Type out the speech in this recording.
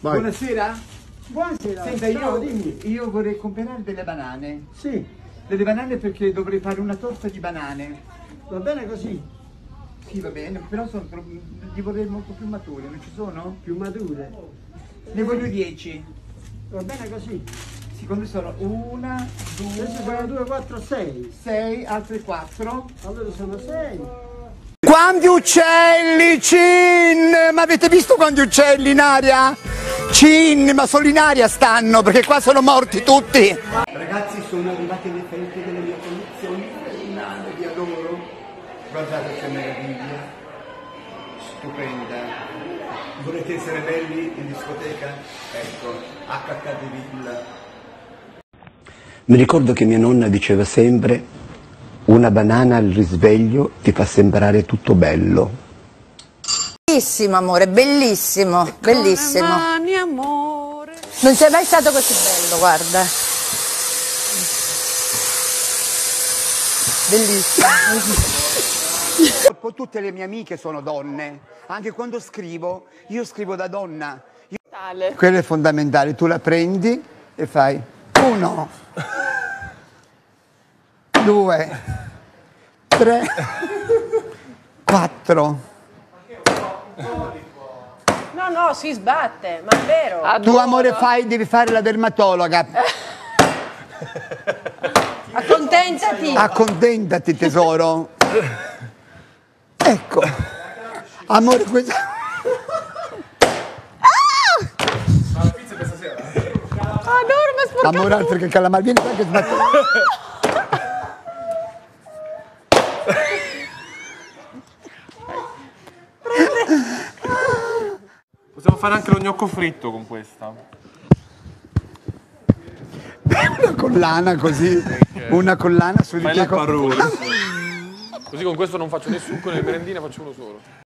Vai. Buonasera. Buonasera. Senta, ciao, dimmi. io vorrei comprare delle banane. Sì, Delle banane perché dovrei fare una torta di banane. va bene così, Sì, va bene, però li vorrei molto più mature, non ci sono? più mature. Ne voglio 10. Va bene così. Secondo me sono 1, Questi sono 2, 2, 4, 6. 6, altre 4. Allora sono 6. Quanti uccelli, Cin! Ma avete visto quanti uccelli in aria? Cin, ma solo in aria stanno, perché qua sono morti tutti. Ragazzi, sono arrivate le felpe delle mie collezioni infernali, vi adoro. Guardate che meraviglia. Stupenda. Volete essere belli in discoteca? Ecco, HK di Villa. Mi ricordo che mia nonna diceva sempre: una banana al risveglio ti fa sembrare tutto bello. Bellissimo amore, bellissimo, bellissimo. Mani, amore. Non sei mai stato così bello, guarda. Bellissimo. Poi tutte le mie amiche sono donne, anche quando scrivo, io scrivo da donna. Tale. Quello è fondamentale, tu la prendi e fai 1, 2, 3, 4. No, no, si sbatte, ma è vero. Tu amore devi fare la dermatologa. Accontentati. Accontentati tesoro. Ecco. Amore questo. Adoro, ma sporcato. Amore altro che calamari, vieni qua che sbatto. Possiamo fare anche lo gnocco fritto con questa. Una collana così. Una collana sul Fai la parrucca. Così con questo non faccio né succo né merendina, faccio uno solo.